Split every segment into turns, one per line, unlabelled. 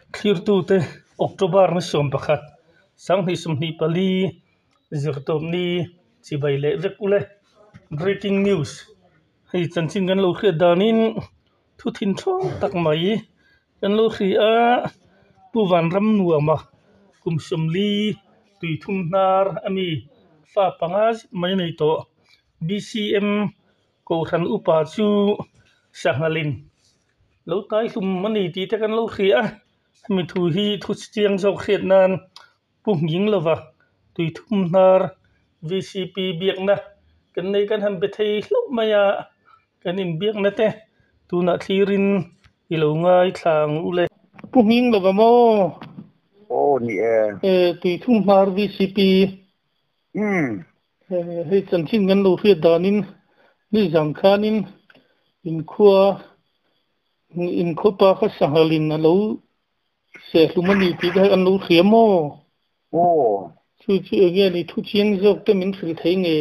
Khirtute October na som pakhat sang hi sum hi pali zirtom ni chibaile vekule breaking news hei chanchin kan lo khria danin thu thin tho tak mai kan lo khria puwan ram nuama kumsumli tui thum nar ami fa panga mai nei to BCM ko ran upa chu sangalin lo tai hlum mani ti te kan lo khria mi thu hi thu chiang zo khiat nan pung ying lova tui thum nar VCP biak na kan nei kan han bethei hlop maya kan in biak na te tu na thirin ilo ngai thlang ule pung ying lova mo
ni
tui thum nar VCP hei chanchin kan lo khriat danin ni jang khanin in khua in khopa kha sangalin na lo se hlumani ti da an lo khriam mo chu ge ni thu chiang jok te min thri thei nge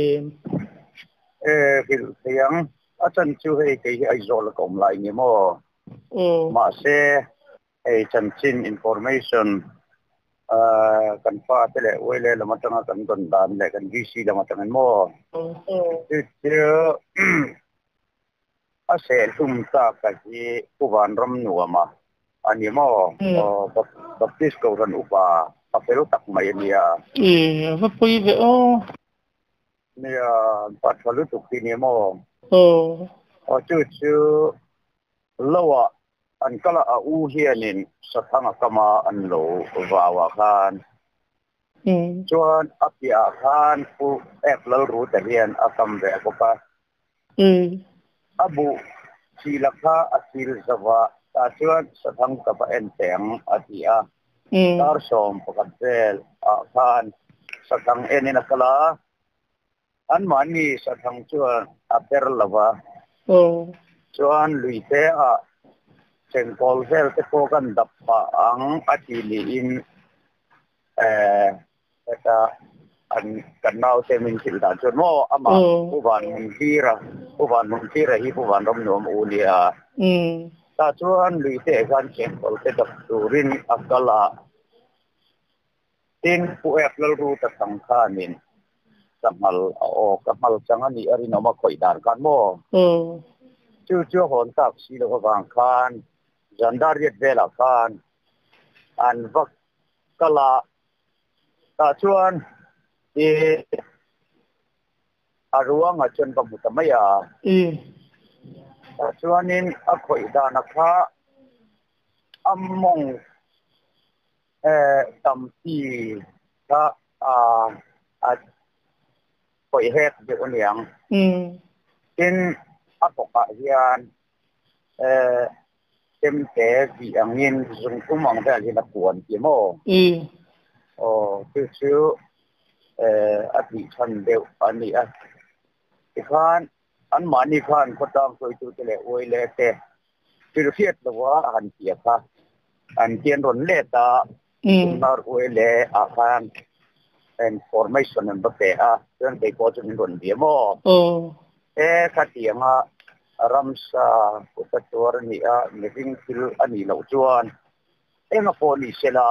hil thiang a chan chu hei ke ai zol kom lai nge mo ma se ei chin information kan fa tele wele lama tanga kan don dan le kan GC lama tangan mo chu a se tum ta ka hi puwan ram nuama ani mo baptis ko ran upa apelo tak mai nia
va poi ve o
nia pathalu tuk ti ni mo chu lawa an kala a u hianin sathanga kama an lo wawa khan chuan apia khan pu eklal ru ta hian akam ve ko pa abu silakha asil zawa ta chuan sathang ka pa en teng atia tar som pakat vel a khan sathang enina kala an mani sathang chuan aper lawa chuan luite a Sengkol vel te ko kan dappa ang atili in eta an kanau semin sildan chon mo ama uban hira hi uban rom nom ulia ta chuan luite kan sengkol te dap turin akala tin pu eklal ru ta tangkhanin kamal o kamal changani arino ma khoidar kan mo chu hon tak si lo wang khan Zandariat vela khan an vak kala ta chuan aruang a chon ba mutamaya ta chuanin a khoi dana kha ammong tamti ta a khoi het de oniang tin a poka hian em té vì angin dùng cũng mong ra thì là buồn chứ mò chứ anh bị thân đều anh đi thì khan anh mà đi khan có đang tôi cái lệ ôi lệ té thì được biết là quá anh kia khan anh tiền rồi lệ ta nó ôi lệ khan information anh bắt té nên cái có cho mình rồi đi mò khát tiếng Ramsa Kutator ni living fil ani lo chuan enga poli sela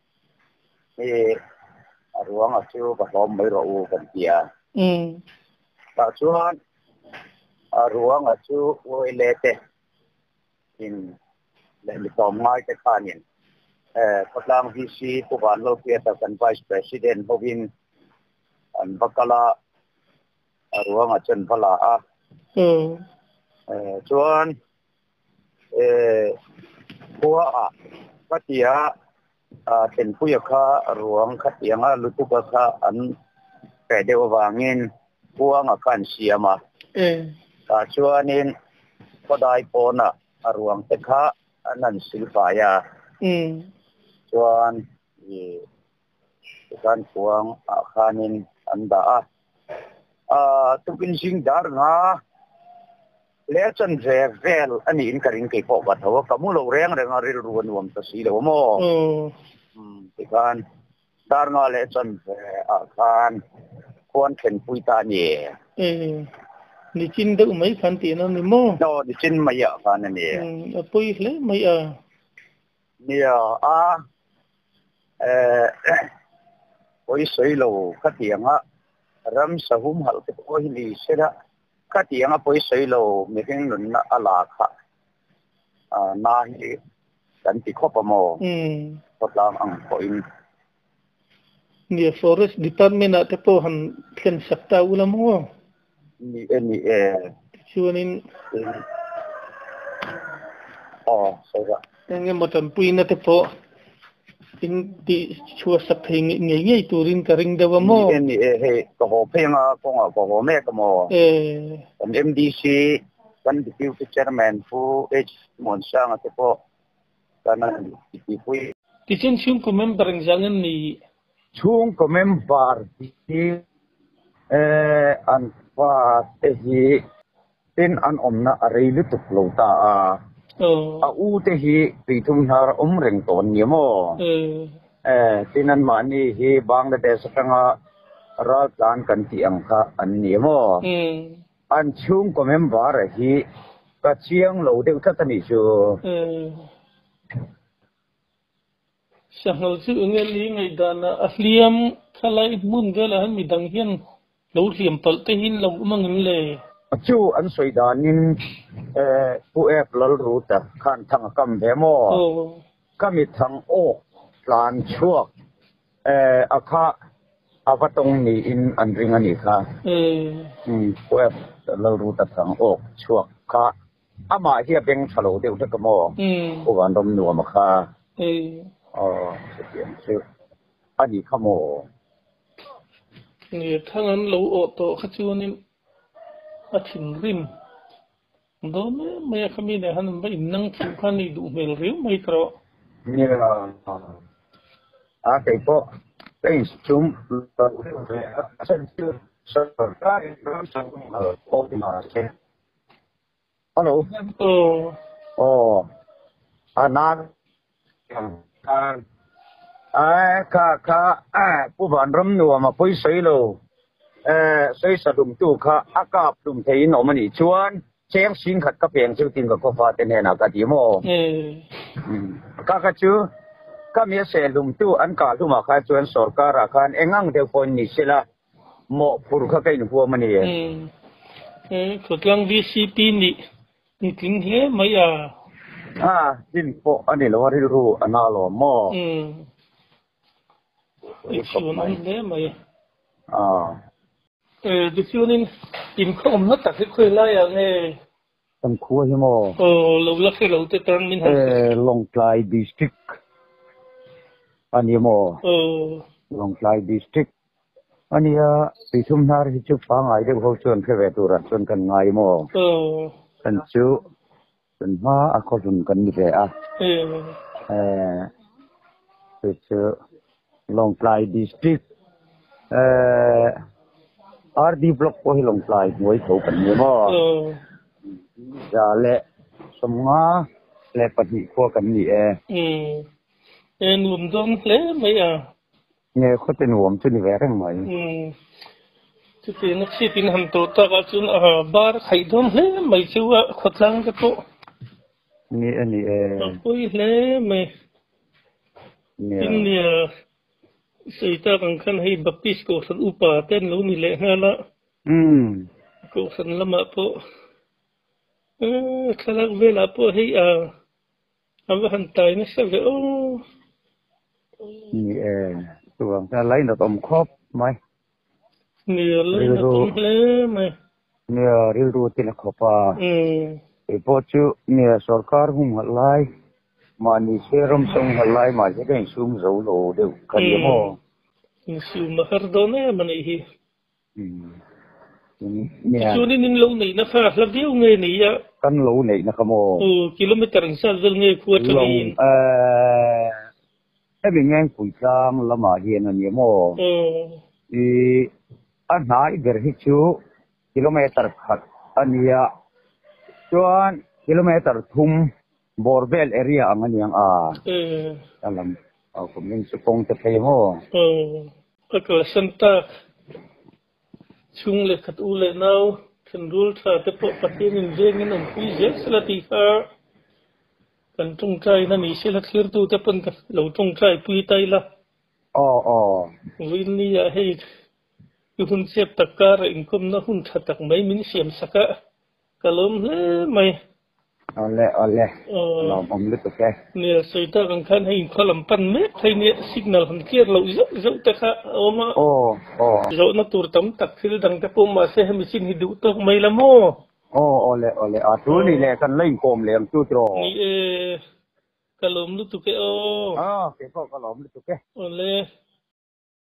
aruang achu ba lom mai ro u kan tia ta chuan aruang achu oi lete in le mi tom ngai te khanin patlang VC puwan lo pia ta kan vice president hovin an bakala aruang achun phala chuan kwa katia ten puya kha ruang khatianga lutuka kha an pe dewa wangin puanga kan siama ta chuanin kodai pona ruang te kha anan silfaya chuan kan puang khanin anda tukin sing dar nga lechan vel ani in karing ke po ba thawa kamulo reng ril ruan wam ta si lo mo tikan dar nga lechan khan kon ken puita ni
ni chin da mai khan ti na ni mo
no ni chin maya khan ni
pui hle mai
เนี่ยโอ้ยสวยโลขัดยังรำสะหุ่มหัลกับโอ้ยลีเสร็จขัดยังโอ้ยสวยโลมีเพียงหนุนอะไรค่ะนาฮีกันติดข้อประโมทดลองอังโอย
เนี่ย forest department อะแต่พอหันเขียนสักตาอุลามัว
นี่
ชวนิน
ใช่ละ
ยังไงหมดอันปุยนะแต่พออินที่ชัวสักเพลงเงี้ยตัวรินกระริงเดวมัว
นี่ก็พอเพลงก็พอแม่ก็มัวเป็น MDC กันดิฟิวฟิชเชอร์แมนผู้มอนช่างแต่พอกันนั่นที่คุย
ที่ฉันชุ่มก็เมมเบอร์จังนี่
ชุ่มก็เมมเบอร์ที่อันว่าที่เป็นอันนะอะไรลุตุกโลตาอูที่ปีทุมหารเริงตัวนี้มั้งที่นั่นมานี่ที่บังกลาเทศทั้งรัฐการกันที่อังคารอันนี้มั้งอันชุ่มก็เมมเบอร์ที่ก็เชียงโลเดียวกันนี่ชัว
ช่างเราซื้อเงินนี้ไงดานะอัฟเลียมขลายมุนก็แล้วมีดังเฮียนเราเสียมตลเตหินเรามั่งเงินเลย
จู่อันสวยดานินผู้ลลรูตะขันทางกำแพงมั่วก็มีทางโอ้ลานชั่วอาคาอาวัตงนี้อินอันริงอันนี้ค่ะผู้ลลรูตะทางโอ้ชั่วค่ะอามาเฮียเป็นฉลองเดียวกันมั่วผู้วันดมหนัวมาค่ะเสียงชื่ออันนี้ขโมย
เนี่ยถ้างั้นเราอดต่อขจรนี่อาทิตย์ริมโดนไม่ขมิ้นเนี่ยฮันไม่นั่งชิมขันนี่ดูเมลเรียวไม่ตรอ
เนี่ยแต่ก็เป็นชุ่มตัวเรื่องเลยฉันชื่อสกัดได้รับสั่งโอ้ดีมากเลยฮัลโหลนานผู้บันรำนัวมาพูดใส่โลใส่สะดุมตู้ค่ะอากาศดุมเทียนออกมาหนิชวนเชียงสิงขัดกับเพียงชื่อติงกับก็ฟ้าเต็นเหนักดีโม่ก็ชื่อก็มีเสดุมตู้อันกาลุมาค่ะชวนสอการะคันเอ็งังเดฟอนนิเชล่าโม่ผู้รู้ข้าในหัวมันนี่
สุดลัง VCP นี่ถึงเหี้ยไม่
จินโปอันนี้เราว่ารู้อันนั้นหรอโม่
ดิฉันนั่นเลยไหมดิฉันนี่อินข้อมนัดตัดสินคุยไล่ยังไง
ตั้งคู่ใช่ไหม
เราเลือกให้เราจะตรังมิน
ลงปลายดิสตริกอันนี้โม่ลงปลายดิสตริกอันนี้ปีชุมนาริจุฟังไอเดียเขาชวนแค่เวทุรัชวนกันไงโม่กันชูเป็นมาเขาชวนกันนี่แหละเป็นชูลงปลายดิสตริกRD block ก็ให้ลงปลายมวยเขากันเนี่ยมั้งจะเละสมงาเละปฏิขั้วกันนี่
หนุ่มดงเละไหม
เนี่ยเขาเป็นหนุ่มชุนี่แหวนไหม
ชุดนักศิลป์หันตัวตาก็ชุนบาร์ไข่ดงเละไหมชัวขดลังก็ตัว
นี่อันนี้
โอ้ยเละไหมเนี่ยสิ่งที่กันขันให้บัพติสก็สันอุปาเต้นแล้วนี่แหละฮะละก็สันละมาพอขลังเวลาพอให้ว่าหันตายนะสักเลย
นี่ตัวอะไรนะต้มครบไหม
เนี่ยอะไรนะต้มเลยไหม
เนี่ยรู้ที่นักขบไอ้พอจูเนี่ยสรการหุ่มอะไรมานี่เชื่อรำส่งอะไรมาจะได้ซูมโซโลเดี๋ยวกันยังมั้
งซูมมาฮาร์ดอนเนี่ยมันไอ้เหี้ยช่วงนี้นิ่งลงนี่นะคะแล้วเดี๋ยวเงี้ยนี่
กันลงนี่นะครับโม
กิโลเมตรสั่งเงี้ยขวดนี้
เป็นไงคุยกันละมาเย็นอันนี้โมอันไหนเบอร์ฮิชูกิโลเมตรขัดอันนี้ส่วนกิโลเมตรทุ่มบอร์เบลเอเรียอันนี้dalam kemudian sepong terkemo
kalau sentak chung lekat ule nau kendul sa tepok patin jengin umpui je selatiha กันจงใจนั่นนี่เสียละเทียร์ตัวแต่เป็นกันเราจงใจปุยไตละ
อ๋อ
วินนี่อยากให้คือหุ่นเสียบตะการอินคมนะหุ่นถัดจากไม่มินเสียมสักะกะล้มเลยไหม
เอาเลยเราผมรู้ตัวแก
เนี่ยสุดท้ายกันขันให้อินขลังปันเม็ดให้เนี่ยสัญญาณหันเกียร์เราจะแต่ค่ะเอามาจะนัดตัวตั้มตักที่ดังแต่ผมมาเสียให้มิชินฮิดูตัวไม่ละโม่
เลยตัวนี้แหละกันเล่นโคมเหลี่ยมจู่โจ
นี่กะล้มรู้ตัวแก
เก็บก็กะล้มรู้ตัวแก
เลย